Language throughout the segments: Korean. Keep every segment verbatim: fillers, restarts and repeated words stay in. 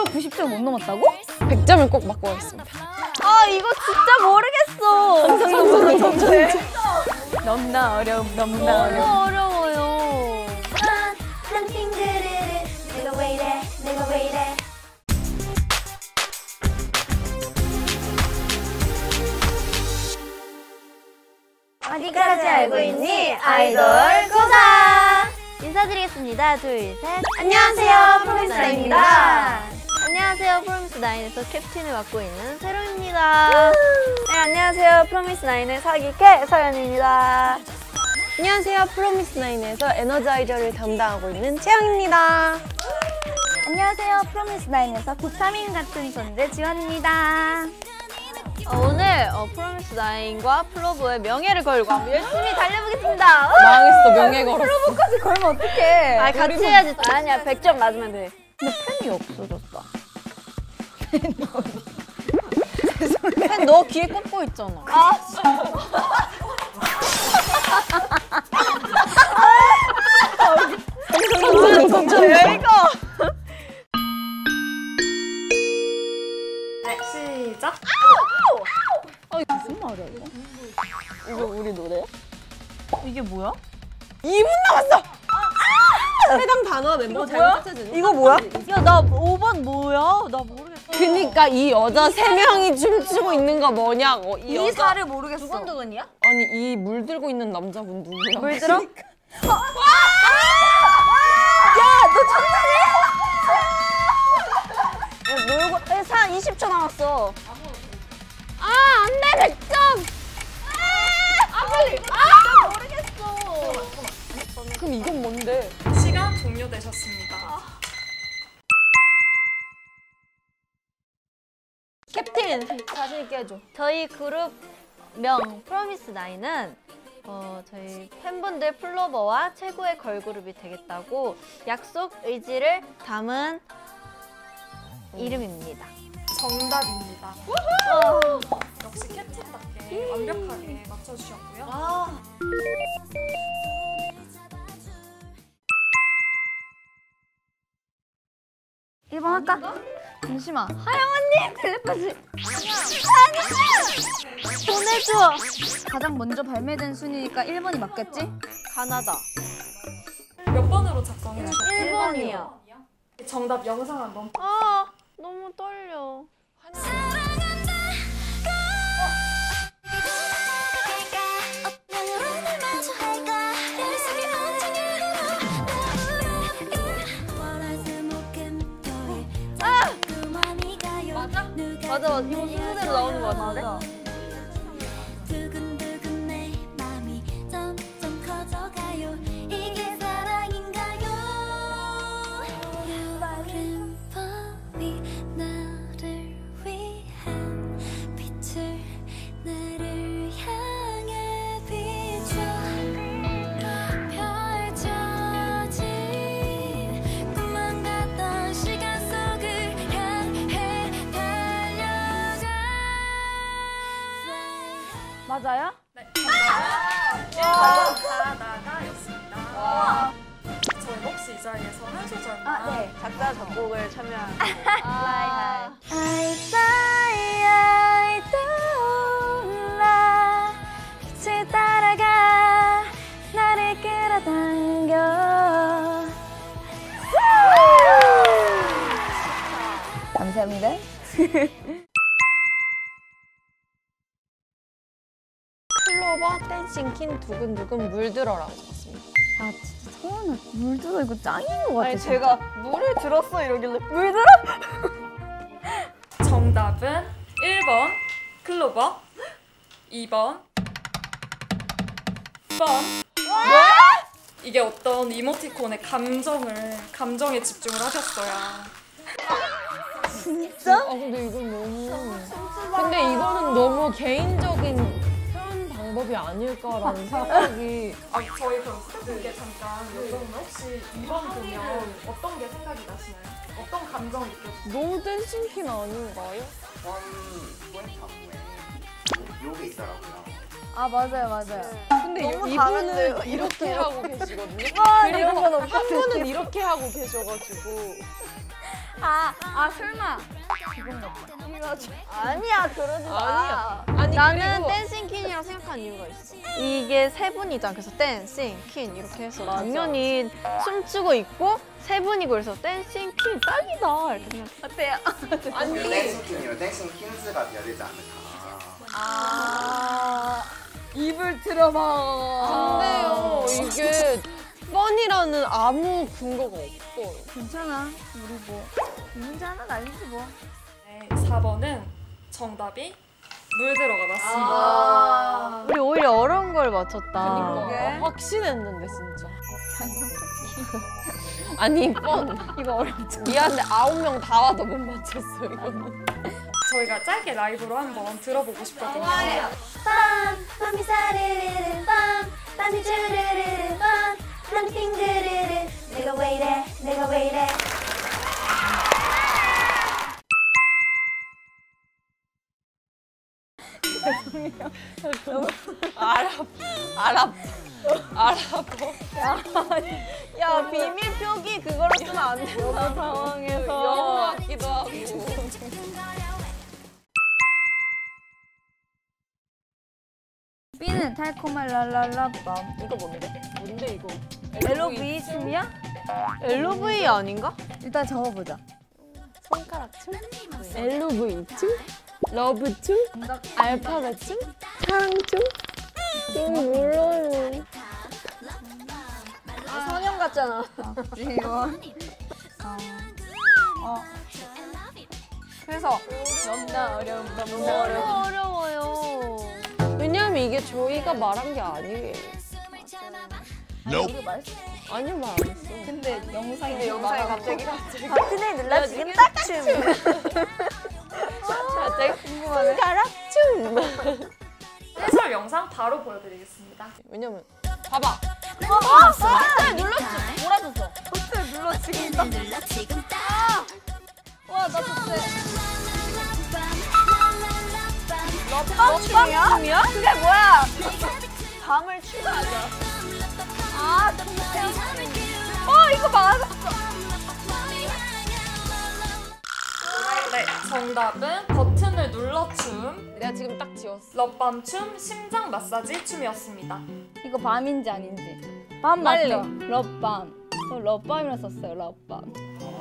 이걸 구십 점 못 넘었다고? 백 점을 꼭 맞고 가겠습니다. 아 이거 진짜 모르겠어. 정상적으로 정체. 너무나 어려움, 너무나 어려움. 너무 어려워요. 런팅 드르르 내가 왜 이래 내가 왜 이래 어디까지 알고 있니 아이돌 고사 인사드리겠습니다. 둘, 셋. 안녕하세요 프로미스나인입니다. 안녕하세요. 프로미스나인에서 캡틴을 맡고 있는 세롱입니다. 네, 안녕하세요. 프로미스나인의 사기캐 서연입니다. 안녕하세요. 프로미스나인에서 에너자이저를 담당하고 있는 채영입니다. 안녕하세요 프로미스나인에서 비타민 같은 존재 지원입니다. 어, 오늘 어, 프로미스나인과 플로버의 명예를 걸고 열심히 달려보겠습니다. 망했어. 명예 걸었어. 플로버까지 걸면 어떡해. 아 같이 우리도... 해야지. 아니야 백 점 맞으면 돼. 근데 펜이 없어졌어. 펜 너 귀에 꽂고 있잖아. 아 정체 정체. 이거. 네, 시작! 아 이거 무슨 말이야 이거? 이거 우리 노래야? 이게 뭐야? 이 분 남았어! 해당 단어 멤버 잘못 찾아주는 이거 뭐야? 야 나 오 번 뭐야? 나 모르겠어. 그니까 이 여자 세 명이 춤추고 있는 거 뭐냐고. 이, 이 여자... 사를 모르겠어. 두근두근이야? 아니 이 물 들고 있는 남자분 누구야? 물 들어? 놀고 사 이십 초 남았어. 아, 안 돼. 백 점. 아, 빨리. 아, 모르겠어. 그럼 이건 뭔데? 시간 종료되셨습니다. 캡틴! 자신 있게 해줘. 저희 그룹명 프로미스 나인은 어, 저희 팬분들 플로버와 최고의 걸그룹이 되겠다고 약속 의지를 담은 이름입니다. 정답입니다. 어. 역시 캡틴답게 완벽하게 맞춰주셨고요. 아. 일 번 할까? 잠시만. 하영 언니 텔레파시. 아니야. 보내줘. 가장 먼저 발매된 순위니까 일 번이 맞겠지? 가나다. 몇 번으로 작성해주셨어요? 일 번이요. 정답 영상 한번. 아, 너무 떨려. 맞아, 이거 순서대로 나오는 거 같은데? 맞아요? 네, 정답은 가다가였습니다. 저희 혹시 이 자리에서 한 소절만 아, 네. 작사, 작곡을 참여한 아. I fly, I 떠올라 빛을 따라가 나를 끌어당겨 감사합니다. 클로버, 댄싱퀸, 두근두근, 물들어라고 적었습니다. 아 진짜 서연아 물들어 이거 짱인 것 같아. 아니, 제가 물을 들었어 이러길래 물들어? 정답은 일 번 클로버, 이 번 뻔. 네? 이게 어떤 이모티콘의 감정을, 감정에 집중을 하셨어요. 진짜? 아 근데 이건 너무... 근데 이거는 너무 개인적인 표현 방법이 아닐까라는 생각이... 아, 저희 그럼 그게 잠깐 여쭤보면 혹시 이 번 보면 어떤 게 생각이 나시나요? 어떤 감정 느껴지나요? 너무 댄싱퀸 아닌가요? 요게 있더라고요. 아 맞아요 맞아요. 근데 너무 이분은 다른데요, 이렇게 하고 계시거든요. 아, 그리고 이런 건 한 분은 이렇게 하고 계셔가지고 아, 아 설마. 아니야, 그러지 마. 아니야. 아니, 나는 그리고- 댄싱 퀸이라고 생각한 이유가 있어. 이게 세 분이잖아. 그래서 댄싱 퀸 이렇게 해서 당연히 춤추고 있고 세 분이고 그래서 댄싱 퀸 딱이다 이렇게 생각. 어때요? 아니 댄싱 퀸이면 댄싱 퀸즈가 돼야 되지 않을까. 아, 입을 틀어봐. 근데요 이게 뻔이라는 아무 근거가 없어요. 괜찮아. 우리 뭐 문제 하나 날리지 뭐. 네, 사 번은 정답이 물들어가 맞습니다. 아, 우리 오히려 어려운 걸 맞췄다. 그러니까 확신했는데 진짜. 아니 뻔. 이거 어렵지. 미안한데 아홉 명 다 와도 못 맞췄어 이거는. 저희가 짧게 라이브로 한번 들어보고 싶거든요. 빰 빰이 사르르르 빰 빰이 주르르르 빰 빰이 핑그르르 내가 왜 이래 내가 왜 이래 알아 알아 알아. 야, 비밀 표기 그거로 쓰면 안 된다. 너무 당황해서. 영어 같기도 하고. B는 달콤한 랄랄라밤. 이거 뭔데? 뭔데 이거? 엘오브이 춤이야? 엘오브이 아닌가? 일단 적어보자. 손가락 춤? 엘오브이 춤? 러브 춤? 알파벳 춤? 사랑 춤? 이거 몰라요. 선영 같잖아. 지원. 어. 그래서 너무나 어려운 너무나 어려운. 어려워요. 왜냐면 이게 저희가 말한 게 아니에요. 이거 말했어. 아니요 말 안 했어. 근데 영상이 근데 영상에 갑자기 버튼을 눌러 지금 딱 춤. 갑자기 궁금하네. 손가락 춤. 해설 영상 바로 보여드리겠습니다. 왜냐면 봐봐. 아, 버튼 눌렀지. 몰아줬어. 버튼 눌러 지금 딱. 와, 나 좋대. 럽밤 춤이야? 그게 뭐야? 밤을 추가하자. 아, 깜짝이야. 어, 이거 맞았어. 네, 정답은 버튼을 눌러 춤, 내가 지금 딱 지웠어. 럽밤 춤, 심장 마사지 춤이었습니다. 이거 밤인지 아닌지. 밤 빨리. 맞죠? 럽밤. 저 럽밤이라 썼어요. 럽밤.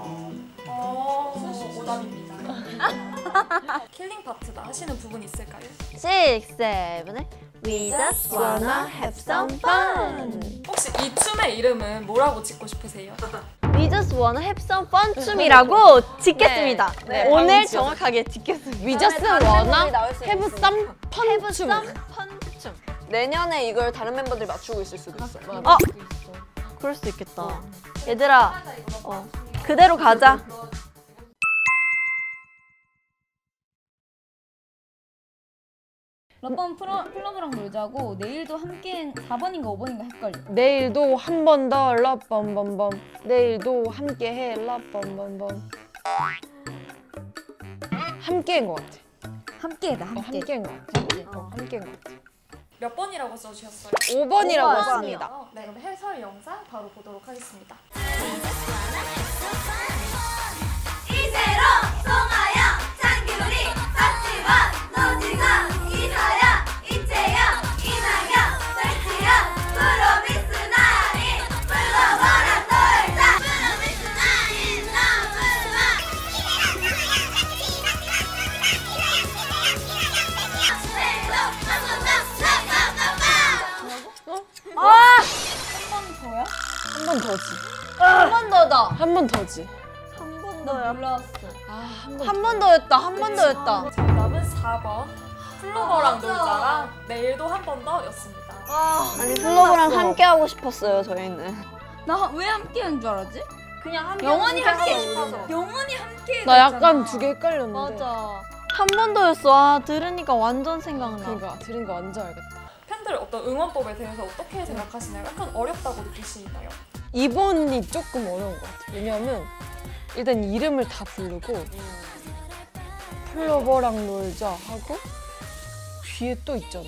어, 오답입니다. 킬링 파트다 하시는 부분 있을까요? six, seven, we just wanna have some fun. 혹시 이 춤의 이름은 뭐라고 짓고 싶으세요? We just wanna have some fun 춤이라고 짓겠습니다. 네, 네, 오늘 방금 지었어요. 정확하게 짓겠습니다. We just wanna have some fun 춤. fun 춤. 내년에 이걸 다른 멤버들이 맞추고 있을 수도 있어. 어, 그럴 수도 있겠다. 얘들아, 어, 그대로 가자. 럽밤 프로, 플러브랑 놀자고 내일도 함께 사 번인가 오 번인가 헷갈려. 내일도 한 번 더 러밤밤밤. 내일도 함께해 러밤밤밤. 함께인 것 같아. 함께다 어, 함께. 함께인 것 같아. 어, 함께인 것 같아. 몇 번이라고 써주셨어요? 오 번이라고 오 번. 했습니다. 어, 네, 그럼 해설 영상 바로 보도록 하겠습니다. 이세로 송하영 장규리 박지원 노지성 이서영 이채영 이나경 설지현 프로미스 나인 플로버랑 놀자 프로미스 나인 너무나 세로 한 번 더지. 한 번 더다. 한 번 더지. 한 번 나 더야. 몰랐어. 아, 한 번. 한 번 더였다. 한 번 더였다. 정답은 사 번 플로버랑 놀자랑 내일도 한 번 더였습니다. 아니, 플로버랑 함께 하고 싶었어요 저희는. 나 왜 함께인 줄 알았지? 그냥 한 영원히 번 함께 하고 싶어서. 영원히 함께. 나 약간 두 개 헷갈렸는데. 맞아. 한 번 더였어. 아, 들으니까 완전 생각나. 그러니까 들은 거 완전 알겠다. 팬들 어떤 응원법에 대해서 어떻게 생각하시나요? 약간 어렵다고 느끼시나요? 이번이 조금 어려운 것 같아. 왜냐면 일단 이름을 다 부르고 플로버랑 놀자 하고 뒤에 또 있잖아.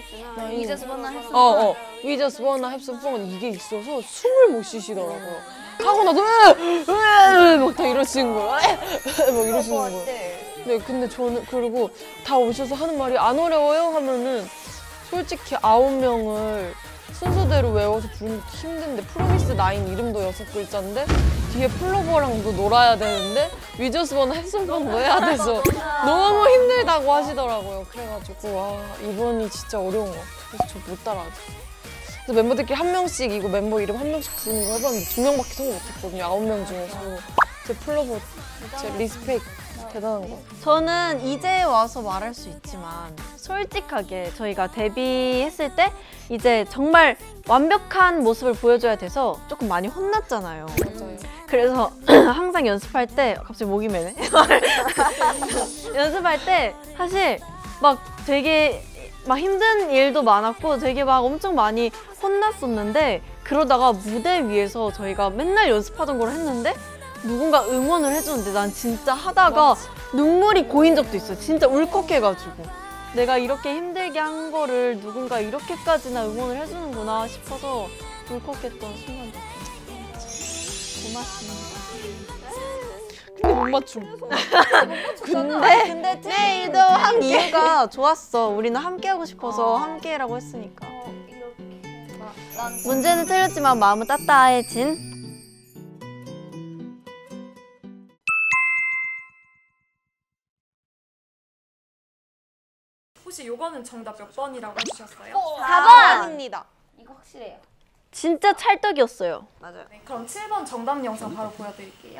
We just wanna have some 어, fun. 어. We just wanna have some fun 이게 있어서 숨을 못 쉬시더라고요. 하고 나서 막 다 이러시는 거예요. 막 이러시는 거예요. 네, 근데 저는 그리고 다 오셔서 하는 말이 안 어려워요 하면은 솔직히 아홉 명을 순서대로 외워서 부르는 것도 힘든데 프로미스 나인 이름도 여섯 글자인데 뒤에 플로버랑도 놀아야 되는데 위저스번 햇솜번도 해야 돼서 너무 힘들다고 하시더라고요. 그래가지고 와 이번이 진짜 어려운 것 같아요. 그래서 저 못 따라하겠어요. 그래서 멤버들끼리 한 명씩 이거 멤버 이름 한 명씩 부르는 거 해봤는데 두 명밖에 성공 못했거든요. 아홉 명 중에서. 제 플로버 제 리스펙 대단한 거. 저는 이제 와서 말할 수 있지만 솔직하게 저희가 데뷔했을 때 이제 정말 완벽한 모습을 보여줘야 돼서 조금 많이 혼났잖아요. 맞아요. 그래서 항상 연습할 때 갑자기 목이 메네. 연습할 때 사실 막 되게 막 힘든 일도 많았고 되게 막 엄청 많이 혼났었는데 그러다가 무대 위에서 저희가 맨날 연습하던 걸 했는데 누군가 응원을 해주는데 난 진짜 하다가 맞아. 눈물이 고인 적도 있어요. 진짜 울컥해가지고 내가 이렇게 힘들게 한 거를 누군가 이렇게까지나 응원을 해주는구나 싶어서 울컥했던 순간도 있어요. 고맙습니다. 근데 못 맞춤. 근데, 근데 내일도 한 이유가 좋았어. 우리는 함께하고 싶어서 어. 함께라고 했으니까. 어, 문제는 틀렸지만 마음은 따뜻해진. 혹시 요거는 정답 몇 번이라고 해주셨어요? 사 번입니다. 이거 확실해요. 진짜 찰떡이었어요. 맞아요. 네, 그럼 칠 번 정답 영상 바로 보여드릴게요.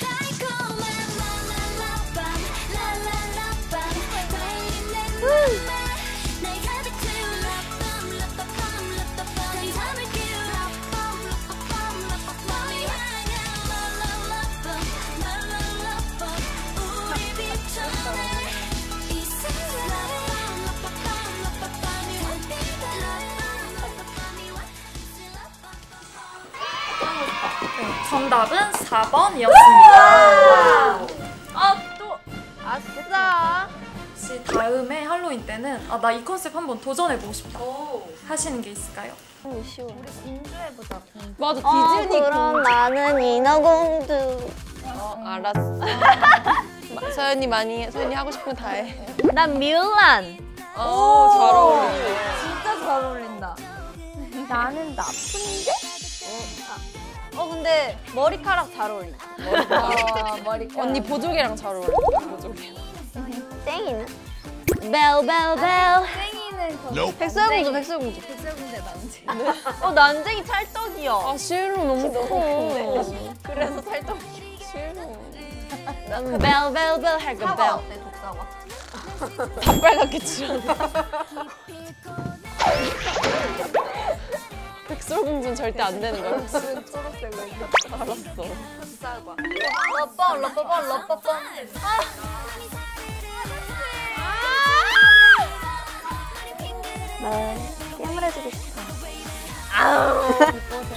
정답은 사 번이었습니다. 아, 또 아싸. 혹시 다음에 할로윈 때는 아, 나 이 컨셉 한번 도전해보고 싶다 하시는 게 있을까요? 너무 쉬워. 공주해보자. 공주. 맞아 어, 디즈니 그럼 공주. 나는 인어공주. 어 알았어. 서연이 많이 해. 서연이 하고 싶은 거 다 해. 난 뮬란. 어잘 어울린다. 진짜 잘 어울린다. 나는 나쁜데? 어 근데 머리카락 잘 어울린다. 아, 머리카락. 언니 보조개랑 잘 어울려. 보조개. 땡이는? 벨벨벨. 땡이는 거. 백설공주 백설공주. 백설공주의 난쟁이. 어 난쟁이 찰떡이야. 아 실로 너무 커. 그래서 찰떡. 실로. 나는 벨벨벨 할까 벨. 어때, 독사과? 다 빨갛게 칠한 백설공주는 절대 안 되는 거야. 초록색으로. 알았어. 쌀과. 러뻥 러뻥 러뻥. 나 게임을 해주고 싶어. 아우.